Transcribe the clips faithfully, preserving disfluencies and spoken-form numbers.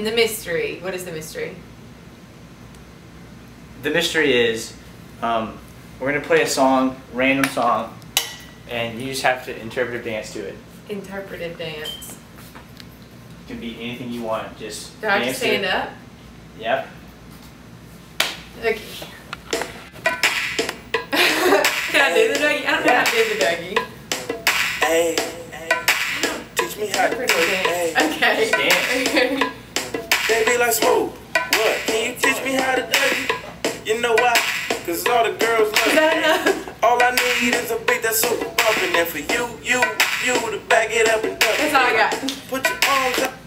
the mystery. What is the mystery? The mystery is, um, we're gonna play a song, random song, and you just have to interpret a dance to it. Interpretive dance. It can be anything you want. Just Do I have to dance stand to it. up? Yep. Okay. Can I do the Dougie? I don't know how to do the Dougie. Hey, hey, teach me how to do it. Hey, okay. Just dance. baby, like smooth. What? Can you teach me how to do it? You know why? Cause all the girls love Is that enough? All I need is a beat that's super bumpin'. And for you, you, you to back it up and dump it. That's all I got. Put your arms up.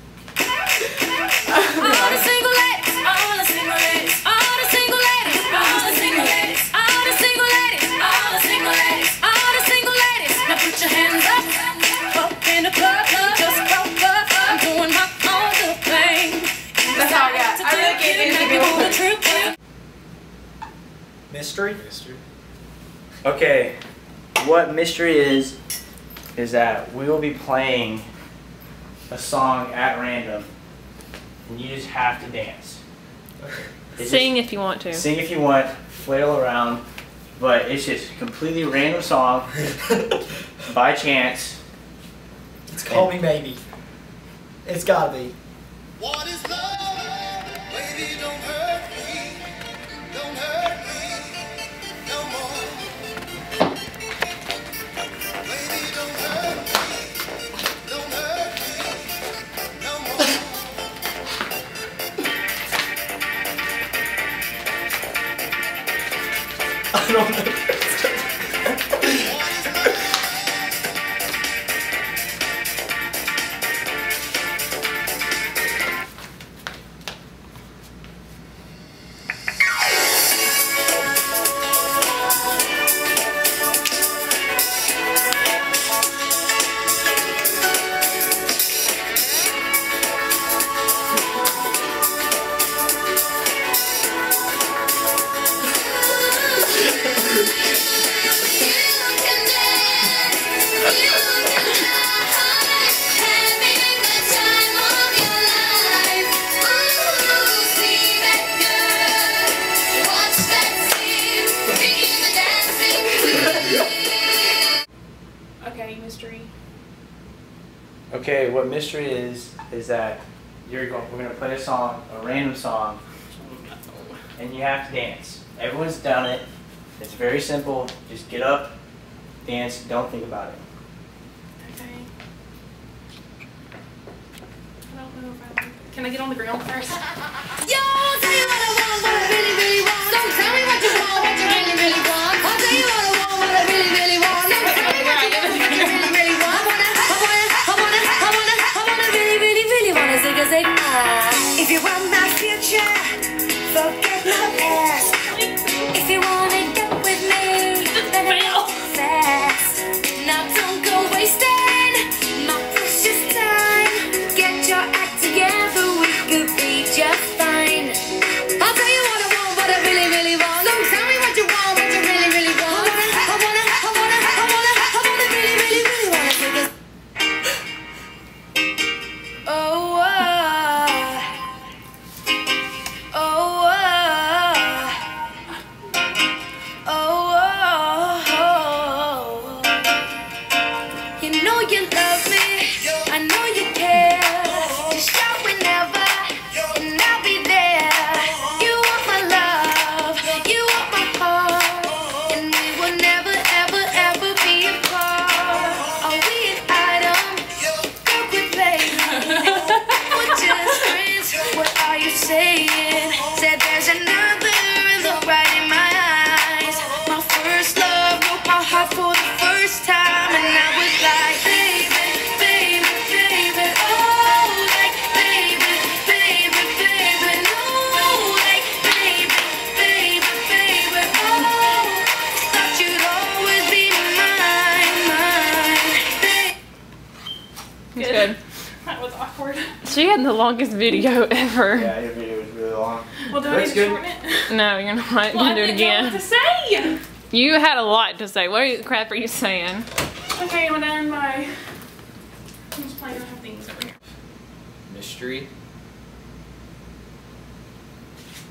All the single ladies, all the single ladies, all the single ladies, all the single ladies, all the single ladies, all the single ladies, all the single ladies. Now put your hands up, up in the club, just go up. I'm doing my own little thing. That's all I got. I really can't do the trip. Mystery? Mystery. Okay, what mystery is, is that we will be playing a song at random, and you just have to dance. Okay. Sing if you want to. Sing if you want, flail around, but it's just a completely random song, by chance. It's Call Me Maybe. It's gotta be. What is love? Baby, don't hurt me. Don't hurt me no more. Baby, don't hurt me. Don't hurt me no more. I don't know. Okay, mystery. Okay, what mystery is, is that you're going, we're going to play a song, a random song, and you have to dance. Everyone's done it. It's very simple. Just get up, dance, don't think about it. Okay. I don't know if I like it. Can I get on the ground first? Yo, tell you what I want, what I really, really want. Don't tell me what you want, what you really, really want. I'll tell you what I want, what I really, really want. Don't tell me what you want, what you really, really want. I wanna, I wanna, I wanna, I wanna, I wanna really, really, really wanna zig a zig. If you want my future, forget my past. If you wanna get with me, then go fast. Now don't go wasting my precious time. Get your act together, we could be just fine. I'll tell you what I want, what I really, really want. Don't tell me what you want, what you really, really want. I wanna, I wanna, I wanna, I wanna, I wanna really, really, really wanna take this. Oh, oh, oh, oh, oh, oh. You know you love me, I know you care. You shout whenever, and I'll be there. You want my love, you want my heart, and we will never, ever, ever be apart. Are we an item? Don't quit playing. We're just friends. What are you saying? Said there's another look right in my eyes. My first love broke my heart for the first time, and I was like, baby, baby, baby, oh, like, baby, baby, baby, no, like, baby, baby, baby, oh, thought you'd always be mine, mine, baby. It's good. That was awkward. She had the longest video ever. Yeah, your video was really long. Well, do I That's need to good. shorten it? No, you're not. Well, You I can do it didn't know again. what to say. You had a lot to say. What are you, crap are you saying? Okay, I'm done by. I'm just playing. I have things over here. Mystery.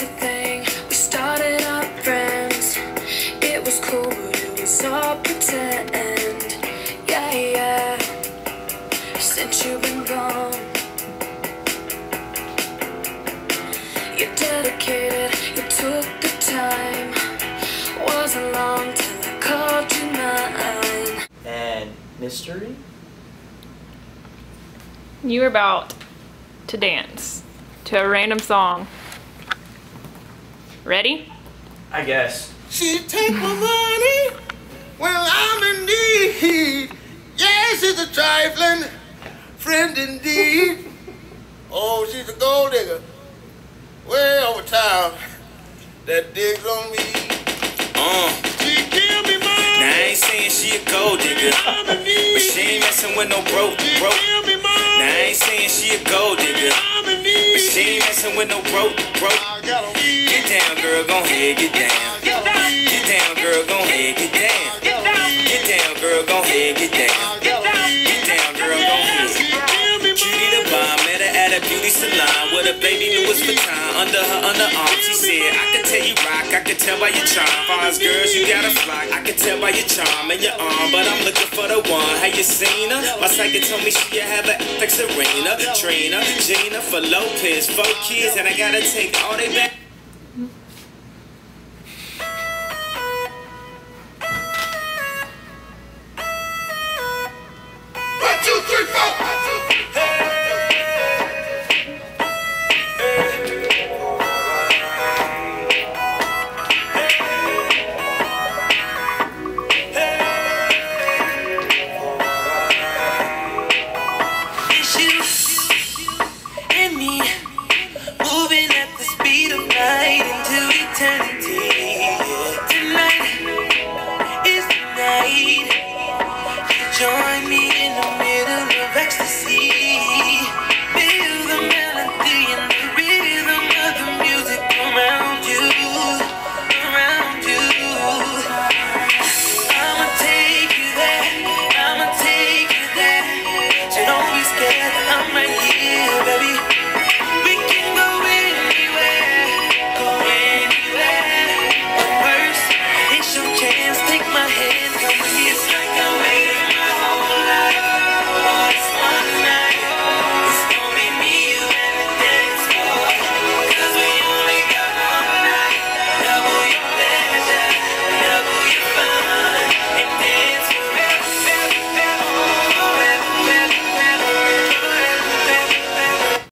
was a thing. We started up friends. It was cool, but it was all pretend. Yeah, yeah. Since you've been gone, you're dedicated, you took the time. Wasn't long till I called you mine. And mystery? You were about to dance to a random song. Ready? I guess. She take my money when I'm in need. Yes, it's a trifling friend indeed. Oh, she's a gold digger way over town that digs on me. Uh. She give me money. Now I ain't saying she a gold digger, but she ain't messing with no broke, broke. Give me money. Now I ain't saying she a gold digger, but she ain't messing with no broke, broke. I got a weed. Get down, girl, gon' head, get down. Get down. Get down, girl, gon' head, get down. Get down. Get down, girl, gon' head, get down. Get down. Get down, girl, gon' head. Cutie the bomb, met her at a beauty salon with a baby Louis Vuitton under her underarm. She said, I can tell you rock, I can tell by your charm. Fars girls, you got a flock. I can tell by your charm and your arm, but I'm looking for the one. Have you seen her? My psychic told me she have a like Serena, Trina, Gina for Lopez, four kids, and I gotta take all they back. One, two, three, four. It's you and me moving at the speed of light into eternity.